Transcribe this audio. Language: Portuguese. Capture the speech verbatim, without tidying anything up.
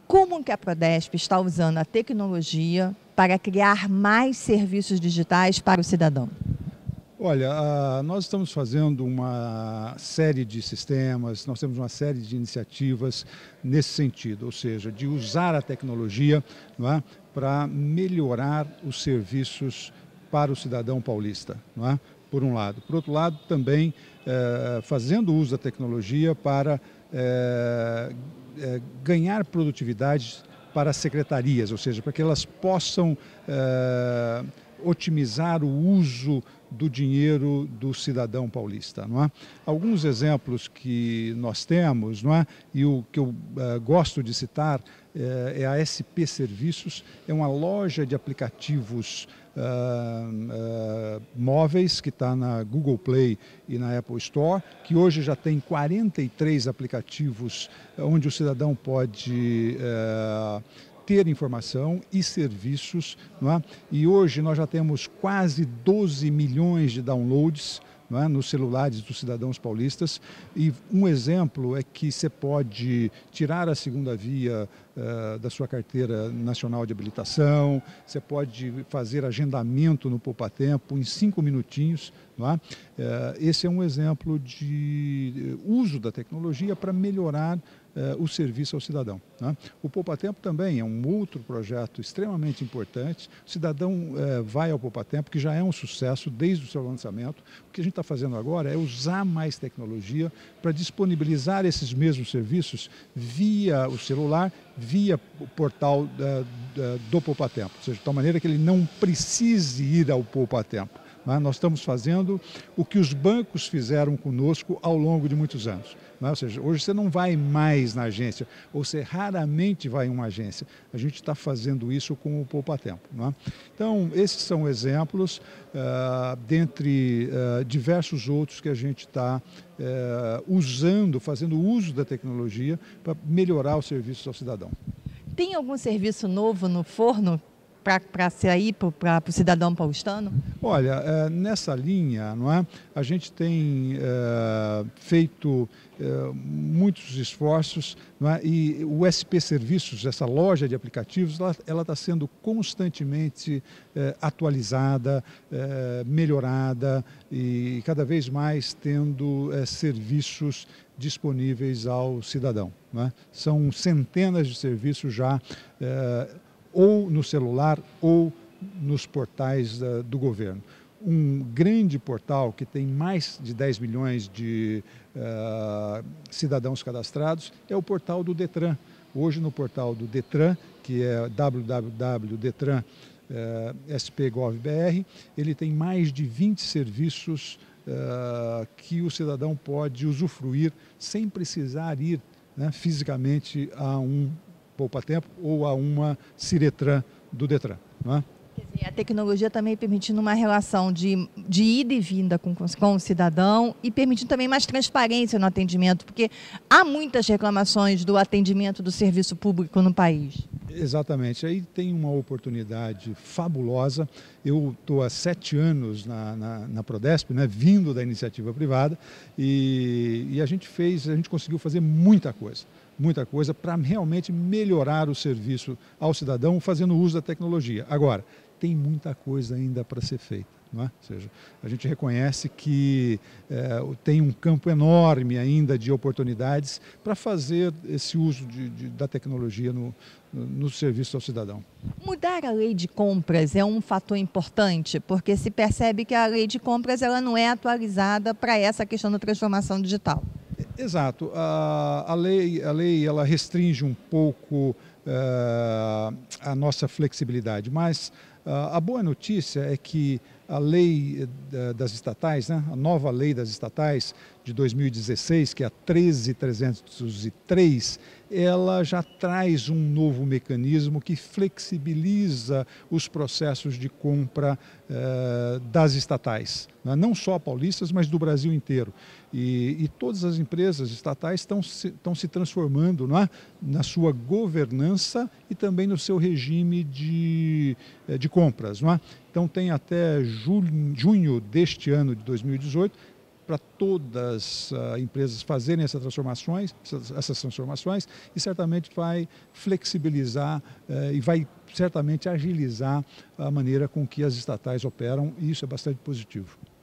Como que a Prodesp está usando a tecnologia para criar mais serviços digitais para o cidadão? Olha, ah, nós estamos fazendo uma série de sistemas, nós temos uma série de iniciativas nesse sentido, ou seja, de usar a tecnologia, não é, para melhorar os serviços para o cidadão paulista, não é, por um lado. Por outro lado, também eh, fazendo uso da tecnologia para eh, eh, ganhar produtividade para as secretarias, ou seja, para que elas possam eh, otimizar o uso do dinheiro do cidadão paulista, não é? Alguns exemplos que nós temos, não é? E o que eu uh, gosto de citar uh, é a S P Serviços, é uma loja de aplicativos uh, uh, móveis que está na Google Play e na Apple Store, que hoje já tem quarenta e três aplicativos onde o cidadão pode uh, ter informação e serviços, não é? E hoje nós já temos quase doze milhões de downloads, não é, nos celulares dos cidadãos paulistas, e um exemplo é que você pode tirar a segunda via uh, da sua carteira nacional de habilitação, você pode fazer agendamento no Poupa Tempo em cinco minutinhos, não é? Uh, esse é um exemplo de uso da tecnologia para melhorar Uh, o serviço ao cidadão, né? O Poupa Tempo também é um outro projeto extremamente importante. O cidadão uh, vai ao Poupa Tempo, que já é um sucesso desde o seu lançamento. O que a gente está fazendo agora é usar mais tecnologia para disponibilizar esses mesmos serviços via o celular, via o portal uh, uh, do Poupa Tempo, ou seja, de tal maneira que ele não precise ir ao Poupa Tempo. Nós estamos fazendo o que os bancos fizeram conosco ao longo de muitos anos. Ou seja, hoje você não vai mais na agência, ou você raramente vai em uma agência. A gente está fazendo isso com o Poupa Tempo. Então, esses são exemplos, uh, dentre uh, diversos outros que a gente está uh, usando, fazendo uso da tecnologia para melhorar os serviços ao cidadão. Tem algum serviço novo no forno para sair para o cidadão paulistano? Olha, é, nessa linha, não é, a gente tem é, feito é, muitos esforços, não é, e o S P Serviços, essa loja de aplicativos, ela está sendo constantemente é, atualizada, é, melhorada e cada vez mais tendo é, serviços disponíveis ao cidadão, não é? São centenas de serviços já é, ou no celular ou nos portais uh, do governo. Um grande portal que tem mais de dez milhões de uh, cidadãos cadastrados é o portal do Detran. Hoje no portal do Detran, que é w w w ponto detran s p ponto gov ponto b r, ele tem mais de vinte serviços uh, que o cidadão pode usufruir sem precisar ir, né, fisicamente a um Poupa Tempo ou a uma Ciretran do Detran, não é? Quer dizer, a tecnologia também permitindo uma relação de, de ida e vinda com, com o cidadão e permitindo também mais transparência no atendimento, porque há muitas reclamações do atendimento do serviço público no país. Exatamente, aí tem uma oportunidade fabulosa. Eu estou há sete anos na, na, na Prodesp, né, vindo da iniciativa privada, e, e a gente fez, a gente conseguiu fazer muita coisa. muita coisa para realmente melhorar o serviço ao cidadão fazendo uso da tecnologia. Agora, tem muita coisa ainda para ser feita, não é? Ou seja, a gente reconhece que é, tem um campo enorme ainda de oportunidades para fazer esse uso de, de, da tecnologia no, no serviço ao cidadão. Mudar a lei de compras é um fator importante, porque se percebe que a lei de compras ela não é atualizada para essa questão da transformação digital. Exato. A, a, lei, a lei ela restringe um pouco uh, a nossa flexibilidade, mas uh, a boa notícia é que a lei uh, das estatais, né, a nova lei das estatais de dois mil e dezesseis, que é a treze mil trezentos e três, ela já traz um novo mecanismo que flexibiliza os processos de compra uh, das estatais, né? Não só paulistas, mas do Brasil inteiro. E, e todas as empresas estatais estão se, estão se transformando, não é? Na sua governança e também no seu regime de, de compras, não é? Então tem até julho, junho deste ano de dois mil e dezoito, para todas as empresas fazerem essas transformações, essas transformações e certamente vai flexibilizar eh, e vai certamente agilizar a maneira com que as estatais operam, e isso é bastante positivo.